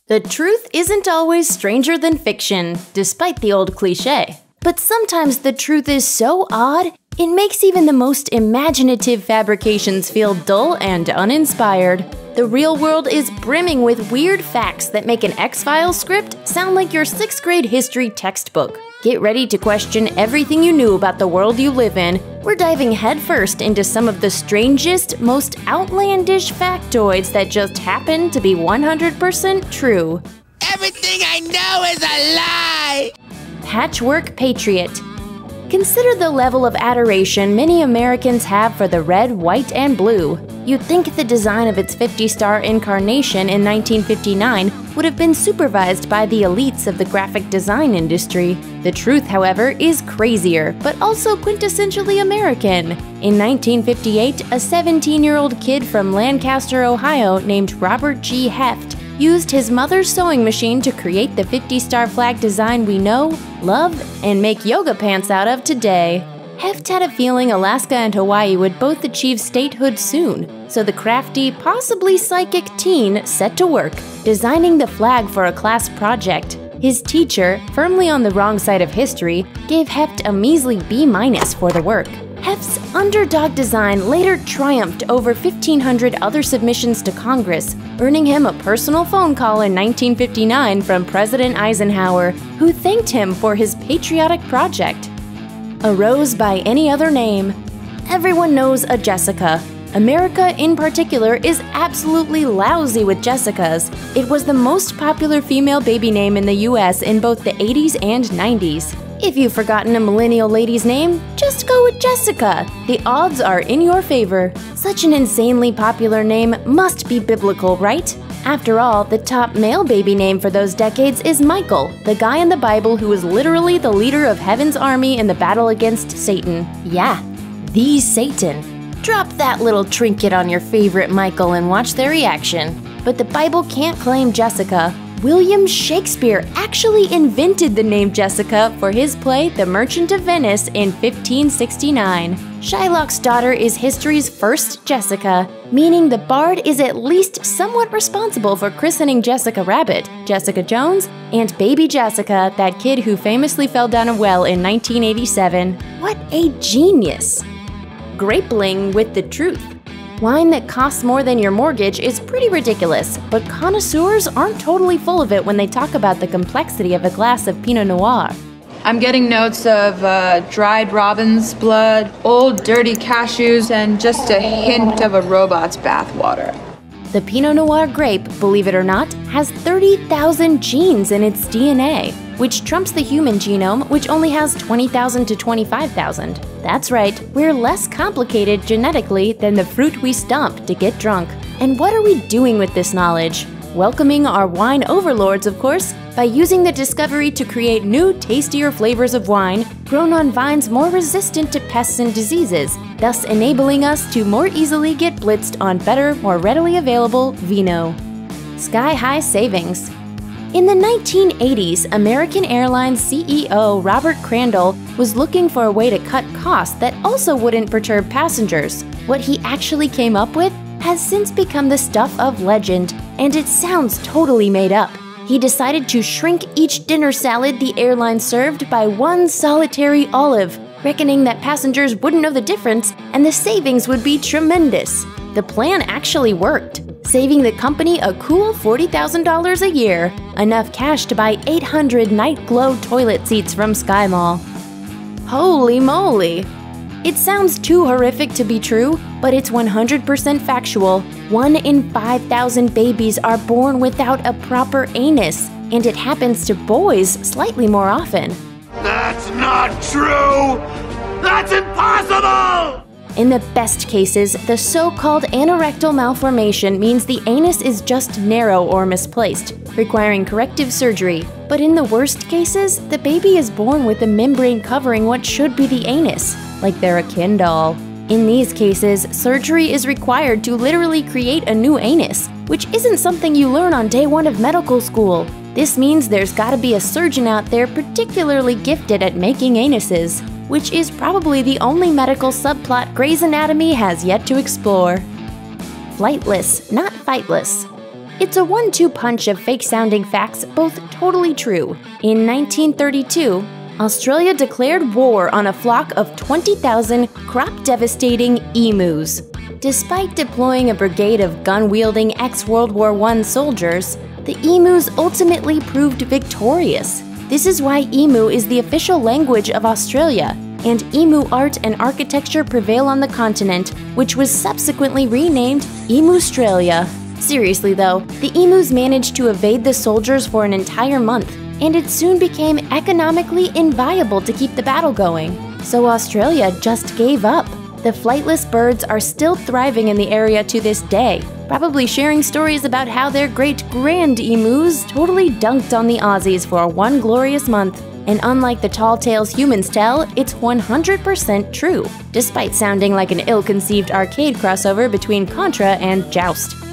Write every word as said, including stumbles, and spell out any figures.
The truth isn't always stranger than fiction, despite the old cliché. But sometimes the truth is so odd, it makes even the most imaginative fabrications feel dull and uninspired. The real world is brimming with weird facts that make an X-Files script sound like your sixth grade history textbook. Get ready to question everything you knew about the world you live in. We're diving headfirst into some of the strangest, most outlandish factoids that just happen to be one hundred percent true. Everything I know is a lie! Patchwork Patriot. Consider the level of adoration many Americans have for the red, white, and blue. You'd think the design of its fifty-star incarnation in nineteen fifty-nine would have been supervised by the elites of the graphic design industry. The truth, however, is crazier, but also quintessentially American. In nineteen fifty-eight, a seventeen-year-old kid from Lancaster, Ohio named Robert G. Heft used his mother's sewing machine to create the fifty-star flag design we know, love, and make yoga pants out of today. Heft had a feeling Alaska and Hawaii would both achieve statehood soon, so the crafty, possibly psychic teen set to work, designing the flag for a class project. His teacher, firmly on the wrong side of history, gave Heft a measly B minus for the work. Heft's underdog design later triumphed over fifteen hundred other submissions to Congress, earning him a personal phone call in nineteen fifty-nine from President Eisenhower, who thanked him for his patriotic project. A rose by any other name. Everyone knows a Jessica. America, in particular, is absolutely lousy with Jessicas. It was the most popular female baby name in the U S in both the eighties and nineties. If you've forgotten a millennial lady's name, just go with Jessica. The odds are in your favor. Such an insanely popular name must be biblical, right? After all, the top male baby name for those decades is Michael, the guy in the Bible who was literally the leader of heaven's army in the battle against Satan. Yeah, the Satan. Drop that little trinket on your favorite Michael and watch their reaction. But the Bible can't claim Jessica. William Shakespeare actually invented the name Jessica for his play The Merchant of Venice in fifteen sixty-nine. Shylock's daughter is history's first Jessica, meaning the bard is at least somewhat responsible for christening Jessica Rabbit, Jessica Jones, and baby Jessica, that kid who famously fell down a well in nineteen eighty-seven. What a genius! Grapeling with the truth. Wine that costs more than your mortgage is pretty ridiculous, but connoisseurs aren't totally full of it when they talk about the complexity of a glass of Pinot Noir. I'm getting notes of uh, dried robin's blood, old dirty cashews, and just a hint of a robot's bathwater. The Pinot Noir grape, believe it or not, has thirty thousand genes in its D N A, which trumps the human genome, which only has twenty thousand to twenty-five thousand. That's right, we're less complicated genetically than the fruit we stomp to get drunk. And what are we doing with this knowledge? Welcoming our wine overlords, of course, by using the discovery to create new, tastier flavors of wine grown on vines more resistant to pests and diseases, thus enabling us to more easily get blitzed on better, more readily available vino. Sky-high savings. In the nineteen eighties, American Airlines C E O Robert Crandall was looking for a way to cut costs that also wouldn't perturb passengers. What he actually came up with has since become the stuff of legend, and it sounds totally made up. He decided to shrink each dinner salad the airline served by one solitary olive, reckoning that passengers wouldn't know the difference and the savings would be tremendous. The plan actually worked, saving the company a cool forty thousand dollars a year, enough cash to buy eight hundred Night Glow toilet seats from Sky Mall. Holy moly! It sounds too horrific to be true, but it's one hundred percent factual. One in five thousand babies are born without a proper anus, and it happens to boys slightly more often. That's not true! That's impossible! In the best cases, the so-called anorectal malformation means the anus is just narrow or misplaced, requiring corrective surgery. But in the worst cases, the baby is born with a membrane covering what should be the anus, like they're a Ken doll. In these cases, surgery is required to literally create a new anus, which isn't something you learn on day one of medical school. This means there's gotta be a surgeon out there particularly gifted at making anuses, which is probably the only medical subplot Grey's Anatomy has yet to explore. Flightless, not fightless. It's a one two punch of fake-sounding facts, both totally true. In nineteen thirty-two, Australia declared war on a flock of twenty thousand crop-devastating emus. Despite deploying a brigade of gun-wielding ex-World War One soldiers, the emus ultimately proved victorious. This is why emu is the official language of Australia, and emu art and architecture prevail on the continent, which was subsequently renamed Emustralia. Seriously though, the emus managed to evade the soldiers for an entire month, and it soon became economically inviable to keep the battle going. So Australia just gave up. The flightless birds are still thriving in the area to this day, probably sharing stories about how their great-grand emus totally dunked on the Aussies for one glorious month. And unlike the tall tales humans tell, it's one hundred percent true, despite sounding like an ill-conceived arcade crossover between Contra and Joust.